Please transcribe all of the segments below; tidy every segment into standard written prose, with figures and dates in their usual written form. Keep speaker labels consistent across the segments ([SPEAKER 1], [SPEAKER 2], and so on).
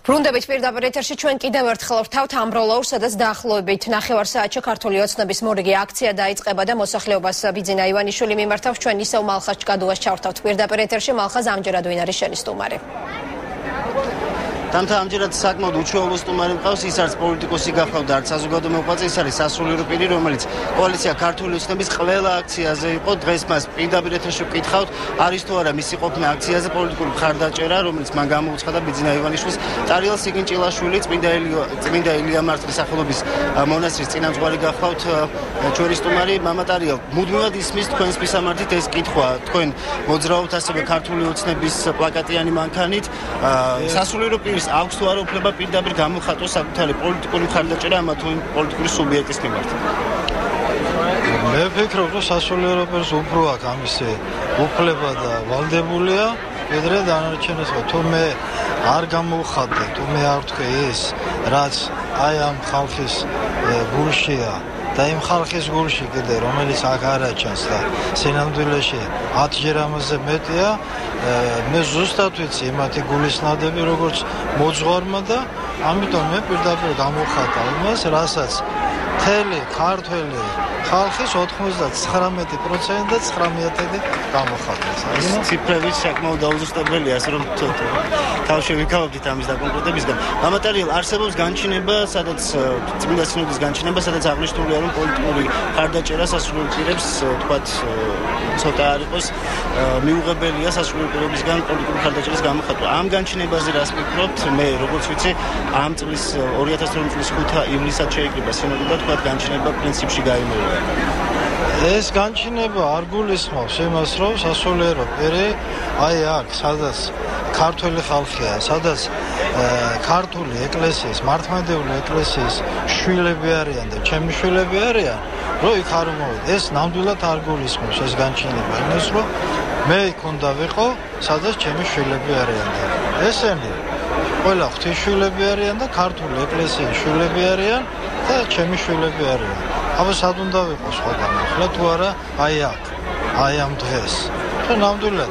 [SPEAKER 1] ბრუნდებით პირდაპირ ეთერში ჩვენ კიდევ ერთხელ ვთავთ ამ როლაურს, სადაც დაახლოებით 9 საათში ქართული ოცნების მორიგი აქცია დაიწყება და მოსახლეობას ბიძინა ივანიშვილი მიმართავს. ჩვენ ისევ მალხაზ ჭკადუას ჩავთავთ პირდაპირ ეთერში. მალხაზ, ამჯერად ვინ არის შენი სტუმარი?
[SPEAKER 2] Tanta ამჯერად საკმაოდ უჩვეულო სტუმარი მყავს, ის არის პოლიტიკოსი გახლავთ და არც საზოგადო მოღვაწე, ის არის სასულიერო პირი, რომელიც კოალიცია ქართული ოცნების ყველა აქციაზე იყო. დღეს მას პირდაპირ ეთერში ვკითხავთ, არის თუ არა მისი ყოფნა აქციაზე პოლიტიკური მხარდაჭერა, რომელიც მან გამოუცხადა ბიძინა ივანიშვილის, ტარიელ სიგინჭილაშვილი, წმინდა ილია მარტრის სახელობის მონასტრის წინამძღვარი გახლავთ. ჩვენი სტუმარი მამა ტარიელ, მუდმივად ისმის თქვენს მისამართით ეს კითხვა, თქვენ მოძრაობთ ასევე ქართული ოცნების პლაკატიანი მანქანით, სასულიერო პირის აქვს თუ არა უფლება პირდაპირ გამოხატოს საკუთარი პოლიტიკური მხარდაჭერა ამა თუ იმ პოლიტიკური სუბიექტის მიმართ?
[SPEAKER 3] მე ვფიქრობ, რომ სასულიერო პირს უფრო აქვს ამისი უფლება და ვალდებულია, ვიდრე დანარჩენს. თუ მე არ გამოვხატე, თუ მე არ ვთქვი ის, რაც აი ამ ხალხის გულშია და იმ ხალხის გულში კიდე, რომელიც აქ არ აჩანს და სინამდვილეში 10-ჯერ ამაზე მეტია, მე ზუსტად ვიცი იმათი გულისნადები, როგორც მოძღვარმა და ამიტომ მე პირდაპირ გამოვხატა იმას, რასაც მთელი ქართველი ხალხის 99% და 9/10 გამოხატეს.
[SPEAKER 2] ეს ციფრები საკმაოდ დაუზუსტებელია, ასე რომ თავში ვიქავებდით ამის დაკონკრეტებისგან. მამა ტარიელ, არსებობს განჩინება, სადაც წმინდა სინოდის განჩინება, სადაც აღნიშნულია, რომ პოლიტიკური მხარდაჭერა სასულიერო პირებს, თქვათ, ცოტა არ იყოს მიუღებელია სასულიერო პირებისგან პოლიტიკური მხარდაჭერის გამოხატვა. ამ განჩინებაზე რას ფიქრობთ? მე როგორც ვიცი, ამ წლის 2012 წლის 5 ივლისად შეიკრიბა სინოდი და თქვათ განჩინება პრინციპში გაიმეორა.
[SPEAKER 3] ეს განჩინება არ გულისხმობს იმას, რომ სასულიერო პირი აი აქ, სადაც ქართული ხალხია, სადაც ქართული ეკლესიის, მართლმადიდებლური ეკლესიის შვილები არიან და ჩემი შვილები არიან, რომ იქ არ მოვიდე. ეს ნამდვილად არ გულისხმობს ეს განჩინება იმას, რომ მე იქ უნდა ვიყო, სადაც ჩემი შვილები არიან და ესენი ყველა ღვთისშვილები არიან და ქართული ეკლესიის შვილები არიან და ჩემი შვილები არიან. აბა სად უნდა ვიყო სხვაგან ახლა თუ არა აი აქ, აი ამ დღეს. და ნამდვილად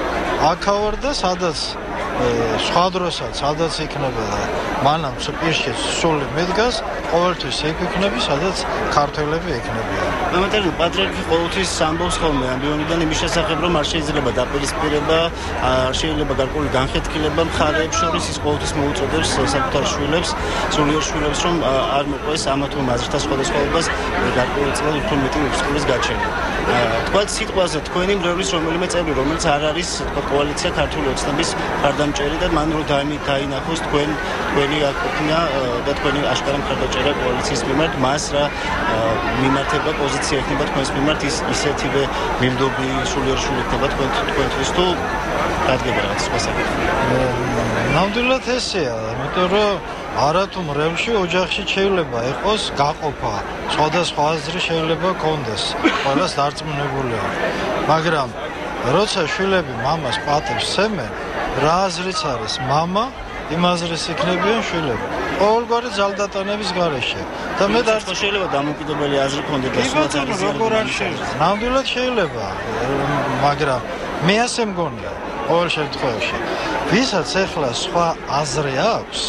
[SPEAKER 3] აქ და სადაც სხვა დროსაც, სადაც იქნება და მანამ პირში სული მიდგას, ყოველთვის იქ იქნები, სადაც ქართველები იქნებიან.
[SPEAKER 2] მამა ტარიელ, პატრიარქი ყოველთვის ამბობს ხოლმე ამბიონიდან იმის შესახებ, რომ არ შეიძლება დაპირისპირება, არ შეიძლება გარკვეული განხეთქილება მხარეებს შორის, ის ყოველთვის მოუწოდებს საკუთარ შვილებს, სულიერ შვილებს, რომ არ მოყვეს ამა თუ იმ აზრთა სხვადასხვაობას, გარკვეული წლად უფრო მეტი უფსკულის გაჩენა. თქვათ სიტყვაზე თქვენი მრევლის რომელიმე წევრი, რომელიც არ არის კოალიცია ქართული ოცნების მხარდამჭერი და მან რო დაინახოს თქვენი აკופნა და თქვენი აშკარა მხარდაჭერა კოალიციის მიმართ, მას რა მიმართება პოზიცია ექნება თქვენს მიმართ, ის ისეთივე მიმდობი სულიერ შული ექნება თქვენთვის თუ დადგება რაღაც სხვა საკითხი?
[SPEAKER 3] ნამდვილად ესეა, იმიტომ რომ არათუ მრევლში ოჯახში შეიძლება იყოს გაყოფა, სხვადასხვა აზრი შეიძლება კონდეს, ყველას დარწმუნებულია. მაგრამ როცა შვილები მამას პატივს სცემენ, რა აზრიც არის მამა, იმ აზრის იქნებიან შვილები. ყოველგვარი ძალდატანების გარეშე. და მე
[SPEAKER 2] შეიძლება დამოუკიდებელი აზრი კონდეს და სხვა აზრი
[SPEAKER 3] როგორ არ შეიძლება. ნამდვილად შეიძლება, მაგრამ მე ასე მგონია ყოველ შემთხვევაში. ვისაც ახლა სხვა აზრი აქვს,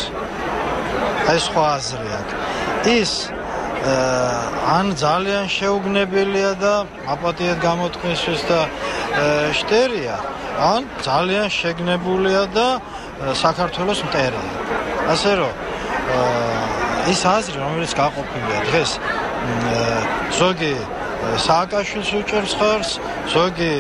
[SPEAKER 3] აი სხვა აზრი აქვს, ის ან ძალიან შეუგნებელია და აპატიად გამოთქმისთვის და შტერია, ან ძალიან შეგნებულია და საქართველოს მტერია. ასე რომ ის აზრი, რომელიც გაყოფილია დღეს, ზოგი სააკაშვილს უჭერს ხარს, ზოგი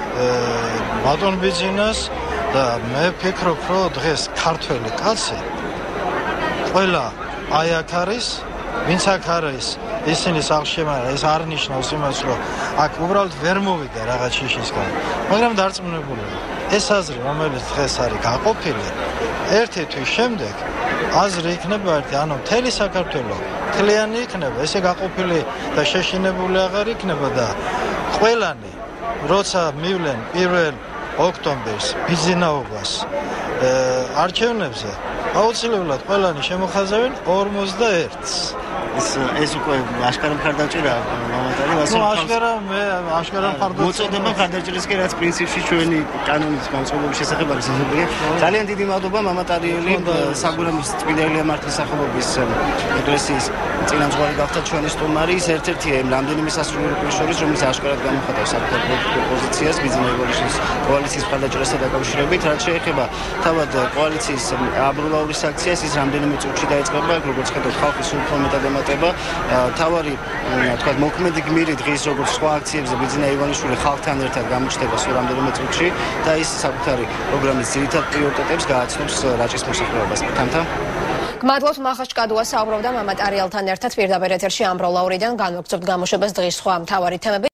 [SPEAKER 3] ბატონ ბიძინას და მე ვფიქრობ, რომ დღეს ქართველი კაცი ყველა აი აქ არის, ვინც აქ არის, ისინი სახლშემარა, ეს არ ნიშნავს იმას, რომ აქ უბრალოდ ვერ მოვიდა რაღაც შიშისგან, მაგრამ დარწმუნებულია. ეს აზრი, რომელიც დღეს არის გაყოფილი, ერთი თვის შემდეგ აზრი იქნება ერთი, ანუ მთელი საქართველო მთლიანი იქნება, ესე გაყოფილი და შეშინებული აღარ იქნება და ყველანი, როცა მივლენ 1 ოქტომბერს ბიძინაობას არჩევნებზე, აუცილებლად ყველანი შემოხაზავენ 41-ს.
[SPEAKER 2] ეს უკვე აშკარა მხარდაჭერაა, მამა
[SPEAKER 3] აშკარა მხარდაჭერა
[SPEAKER 2] მოწოდება მხარდაჭერის კი რაც პრინციპში ჩვენი კანონის განწყობების შესახებ არის ზოგადად. ძალიან დიდი მადლობა მამატარიელი საგურამის წმინდა ელია მართლის სახელობის ეკლესიის წინამძღვარი გახდა ჩვენი სტუმარი. ის ერთ-ერთია იმ რამდენიმე სასულიერო პირის შორის, რომელიც აშკარად გამოხატავს საკუთარ პოლიტიკურ პოზიციას ბიძინა ივანიშვილის კოალიციის მხარდაჭერასთან დაკავშირებით. რაც შეეხება თავად კოალიციის აბრალაურის აქციას, ის რამდენიმე წუთში დაიწყება, როგორც ხედავთ, ხალხი სულ უფრო მეტად ემატება. თავარი, თქვა, მოქმედი გმირი დღის როგორც სხვა აქციებზე ბიძინა ივანიშვილი ხალხთან ერთად გამოჩნდება სულ რამდენიმე წუთში და ის საკუთარი პროგრამის ძირითად პრიორიტეტებს გააცნობს რაჭის მოსახლეობას. თამთა
[SPEAKER 1] გმადლობთ მახას ჭკადუა საუბრობდა მამატარიელთან ერთად პირდაპირ ეთერში ამბროლაურიდან განვაგრძობთ გამოშვებას დღის სხვა მთავარი თემები.